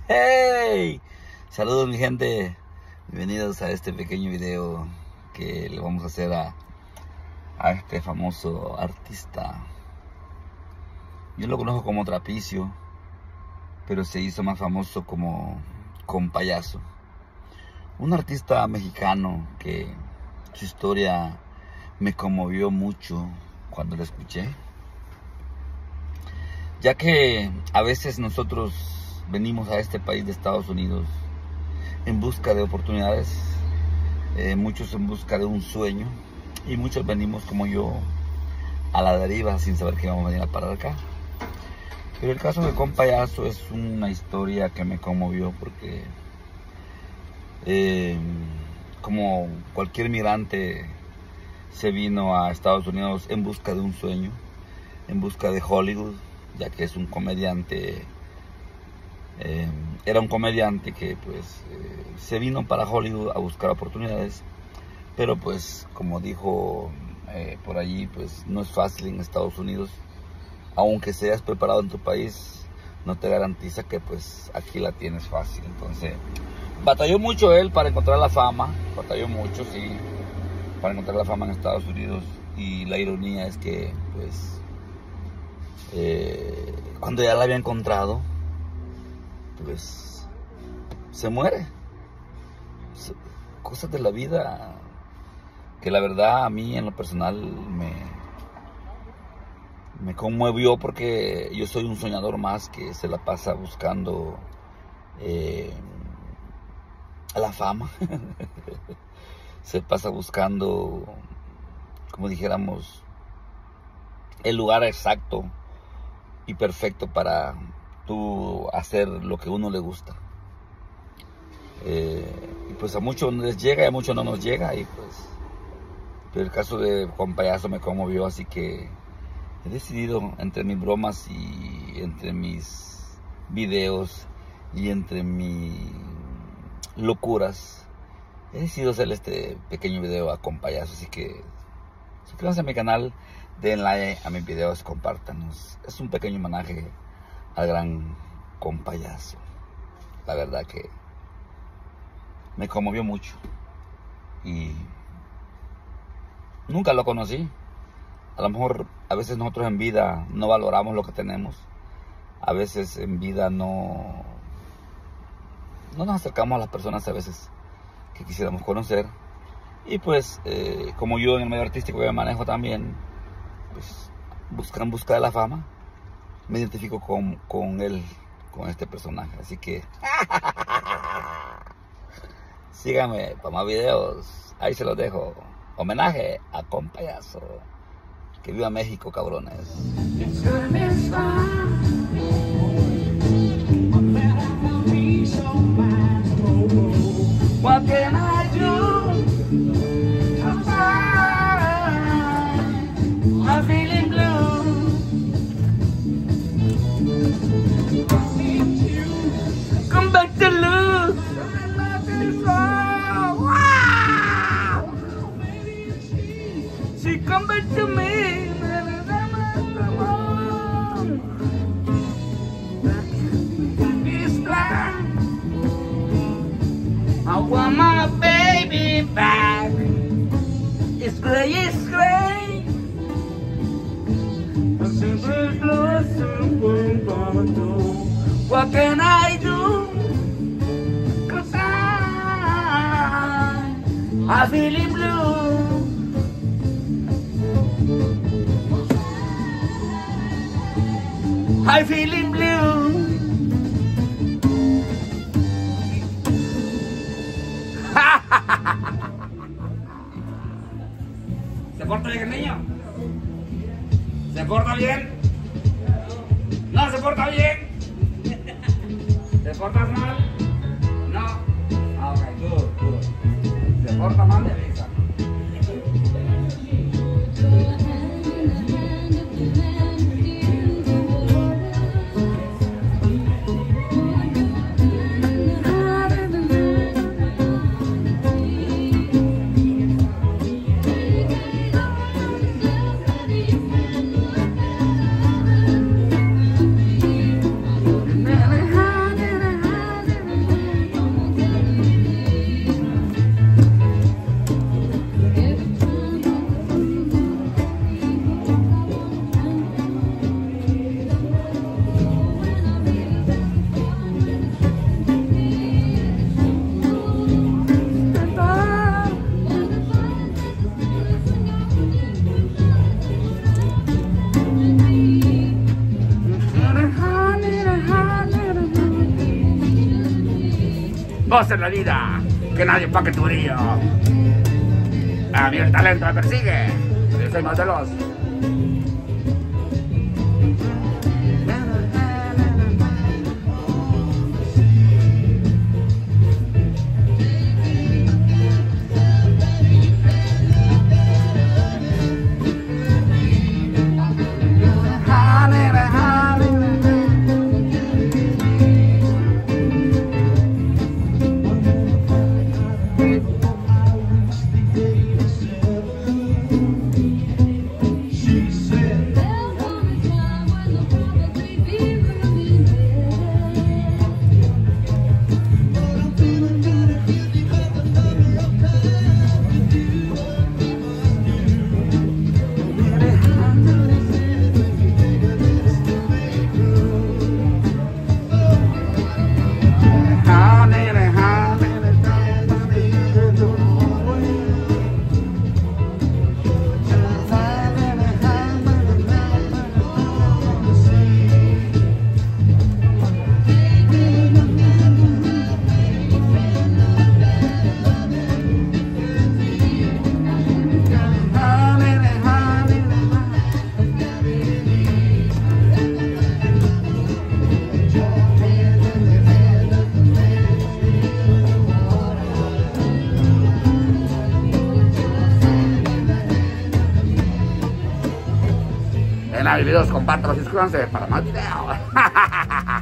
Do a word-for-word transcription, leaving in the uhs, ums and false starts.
¡Hey! Saludos mi gente, bienvenidos a este pequeño video que le vamos a hacer a, a este famoso artista. Yo lo conozco como Trapicio, pero se hizo más famoso como Compayazo. Un artista mexicano que su historia me conmovió mucho cuando lo escuché, ya que a veces nosotros venimos a este país de Estados Unidos en busca de oportunidades, eh, muchos en busca de un sueño, y muchos venimos como yo a la deriva sin saber que vamos a venir a parar acá. Pero el caso de Compayazo es una historia que me conmovió porque eh, como cualquier migrante se vino a Estados Unidos en busca de un sueño, en busca de Hollywood, ya que es un comediante, eh, era un comediante que pues eh, se vino para Hollywood a buscar oportunidades, pero pues como dijo eh, por allí, pues no es fácil en Estados Unidos. Aunque seas preparado en tu país, no te garantiza que pues aquí la tienes fácil. Entonces, batalló mucho él para encontrar la fama, batalló mucho, sí, para encontrar la fama en Estados Unidos. Y la ironía es que, pues, eh, cuando ya la había encontrado, pues, se muere. Cosas de la vida que la verdad a mí en lo personal me... me conmovió, porque yo soy un soñador más que se la pasa buscando eh, la fama. Se pasa buscando, como dijéramos, el lugar exacto y perfecto para tú hacer lo que a uno le gusta. Eh, y pues a muchos les llega y a muchos no nos llega, y pues, pero el caso de Compayazo me conmovió, así que he decidido, entre mis bromas y entre mis videos y entre mis locuras, he decidido hacerle este pequeño video a Compayazo. Así que suscríbanse a mi canal, den like a mis videos, compártanos. Es un pequeño homenaje al gran Compayazo. La verdad que me conmovió mucho y nunca lo conocí. A lo mejor a veces nosotros en vida no valoramos lo que tenemos. A veces en vida no, no nos acercamos a las personas a veces que quisiéramos conocer. Y pues eh, como yo en el medio artístico que me manejo también, pues buscar en busca de la fama, me identifico con, con él, con este personaje. Así que síganme para más videos. Ahí se los dejo. Homenaje a Compayazo. Que viva México, cabrones. What can I do? I'm feeling blue. Come back to lose. She come back to me. I want my baby back. It's gray, it's gray. What can I do? 'Cause I, I'm feeling blue. I'm feeling blue. ¿Se porta bien el niño? ¿Se porta bien? ¿No se porta bien? ¿Te portas mal? No. Ah, ok, good, good. ¿Se porta mal? De avisa. goces la vida, que nadie pague tu brillo. A mí el talento me persigue, yo soy más veloz. En la videos, compártalos y suscríbanse para más videos.